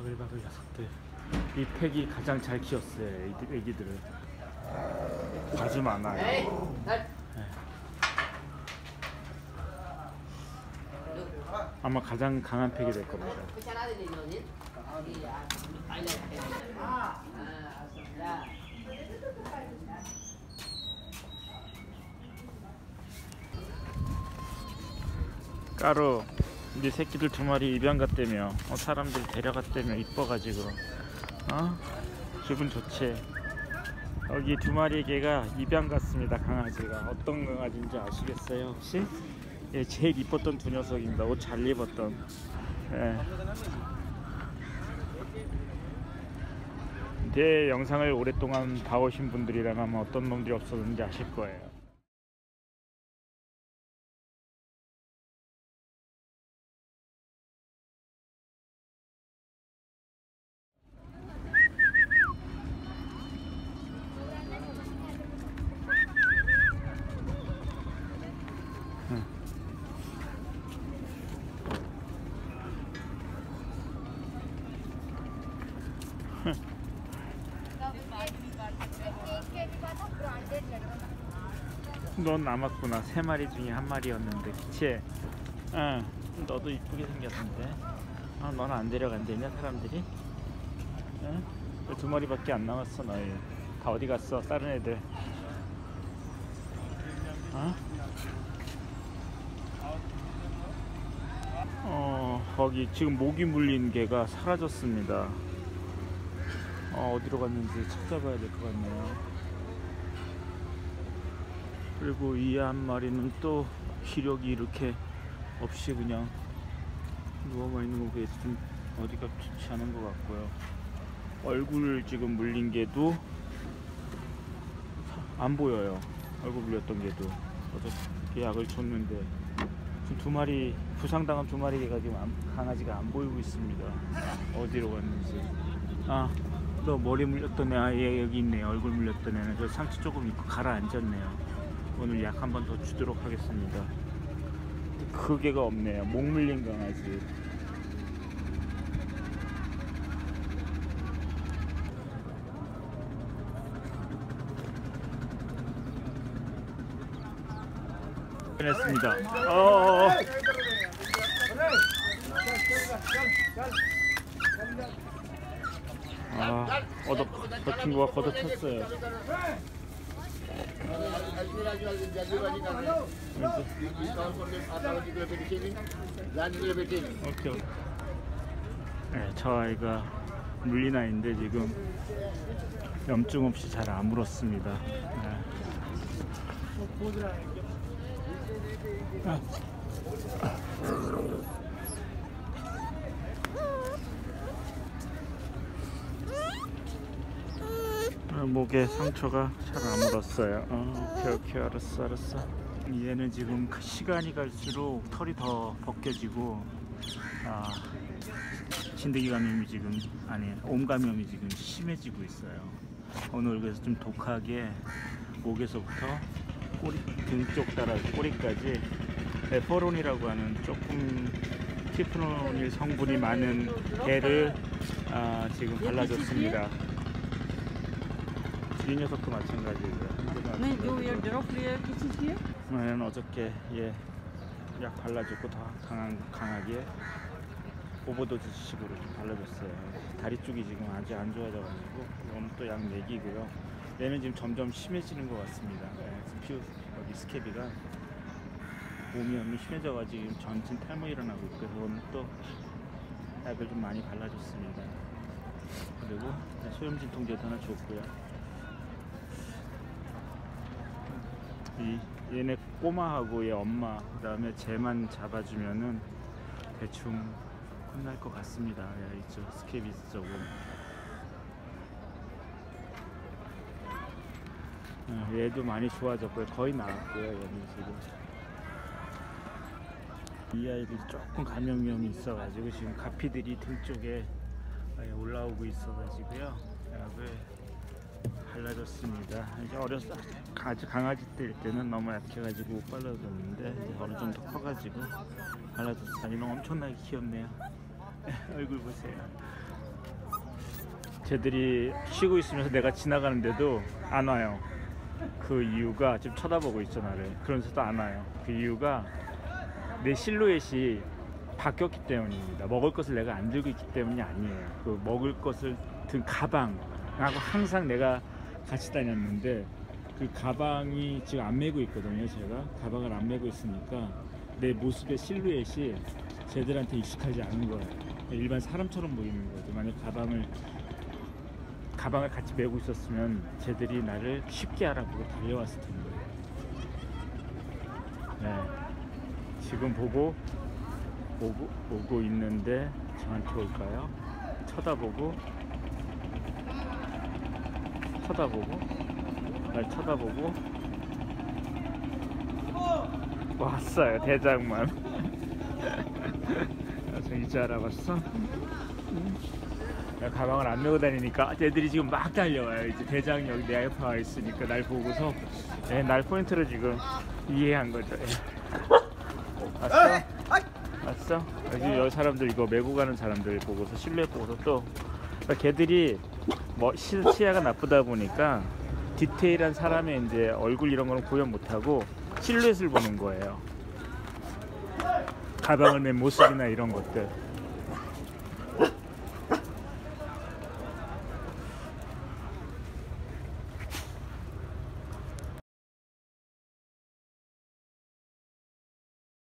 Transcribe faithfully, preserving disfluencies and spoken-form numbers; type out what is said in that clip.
바글바글 녀석들. 이 팩이 가장 잘 키웠어요. 애기들, 애기들을. 아주 많아요. 네. 아마 가장 강한 팩이 될 겁니다. 까루 우리 새끼들 두 마리 입양 갔다며. 어, 사람들 데려갔다며. 이뻐가지고 어? 기분 좋지. 여기 두 마리 개가 입양 갔습니다. 강아지가 어떤 강아지인지 아시겠어요 혹시? 예, 제일 이뻤던 두 녀석입니다. 옷 잘 입었던. 예. 제 영상을 오랫동안 봐오신 분들이라면 어떤 놈들이 없었는지 아실 거예요. 넌 남았구나. 세 마리 중에 한 마리였는데, 그치? 응. 너도 이쁘게 생겼는데. 아, 너는 안 데려간대냐 사람들이? 응? 두 마리밖에 안 남았어. 너희 다 어디 갔어? 다른 애들. 어? 어, 거기 지금 모기 물린 개가 사라졌습니다. 어, 어디로 갔는지 찾아봐야 될 것 같네요. 그리고 이 한 마리는 또 기력이 이렇게 없이 그냥 누워만 있는 거 좀 어디가 좋지 않은 것 같고요. 얼굴 지금 물린 개도 안 보여요. 얼굴 물렸던 개도. 어저께 약을 줬는데 지금 두 마리 부상당한 두 마리 개가 지금 안, 강아지가 안 보이고 있습니다. 어디로 갔는지. 아, 너 머리 물렸던 애, 아, 얘 여기 있네. 얼굴 물렸던 애는 저 상처 조금 있고 가라앉았네요. 오늘 약 한 번 더 주도록 하겠습니다. 그 개가 없네요. 목 물린 강아지. 했습니다. 어어어. 아, 얻어, 그 친구가 걷어찼어요. 오케이. 네, 저 아이가 물린 아이인데 지금 염증 없이 잘 안 물었습니다. 네. 아. 목에 상처가 잘 안 묻었어요. 어, 오케이 오케이 알았어 알았어. 얘는 지금 시간이 갈수록 털이 더 벗겨지고 아, 진드기 감염이 지금 아니 옴 감염이 지금 심해지고 있어요. 오늘 그래서 좀 독하게 목에서부터 꼬리 등 쪽 따라 꼬리까지 에퍼론이라고 하는 조금 티프노닐 성분이 많은 개를 아, 지금 발라줬습니다. 이 녀석도 마찬가지고요. 얘는 어저께 예, 약 발라주고 더 강한, 강하게 오버도즈식으로 좀 발라줬어요. 다리 쪽이 지금 아주 안 좋아져가지고 오늘 또 약 먹이고요. 얘는 지금 점점 심해지는 것 같습니다. 네, 스피우 여기 스케비가 몸이 너무 심해져가지고 전신 탈모 일어나고 있고 그래서 오늘 또 약을 좀 많이 발라줬습니다. 그리고 소염진통제도 하나 줬고요. 이 얘네 꼬마하고 얘 엄마 그 다음에 쟤만 잡아주면은 대충 끝날 것 같습니다. 야, 이쪽 스케비스 쪽은 어, 얘도 많이 좋아졌고요. 거의 나왔고요. 얘는 지금 이 아이들이 조금 감염 위험이 있어가지고 지금 가피들이 등 쪽에 올라오고 있어가지고요. 약을 발라줬습니다. 이제 어렸을 아주 강아지 때일 때는 너무 약해가지고 못 발라줬는데 이제 어느 정도 커가지고 발라줬어요. 이놈 엄청나게 귀엽네요. 얼굴 보세요. 쟤들이 쉬고 있으면서 내가 지나가는데도 안 와요. 그 이유가 지금 쳐다보고 있죠 나를. 그러면서도 안 와요. 그 이유가 내 실루엣이 바뀌었기 때문입니다. 먹을 것을 내가 안 들고 있기 때문이 아니에요. 그 먹을 것을 든 가방하고 항상 내가 같이 다녔는데 그 가방이 지금 안 메고 있거든요. 제가 가방을 안 메고 있으니까 내 모습의 실루엣이 쟤들한테 익숙하지 않은 거예요. 일반 사람처럼 보이는 거죠. 만약 가방을 가방을 같이 메고 있었으면 쟤들이 나를 쉽게 알아보고 달려왔을 텐데. 네, 지금 보고 보고 보고 있는데 저한테 올까요? 쳐다보고 쳐다보고 날 쳐다보고 왔어요. 대장만. 저 이제 알아봤어? 가방을 안 메고 다니니까 애들이 지금 막 달려와요. 이제 대장이 여기 내 옆에 와 있으니까 날 보고서 예, 날 포인트로 지금 이해한 거죠. 예. 왔어? 왔어? 여기 여기 사람들 이거 메고 가는 사람들 보고서 실루엣 보고서 또 그러니까 걔들이 뭐 시, 시야가 나쁘다 보니까 디테일한 사람의 이제 얼굴 이런 거는 구현 못하고 실루엣을 보는 거예요. 가방을 맨 모습이나 이런 것들.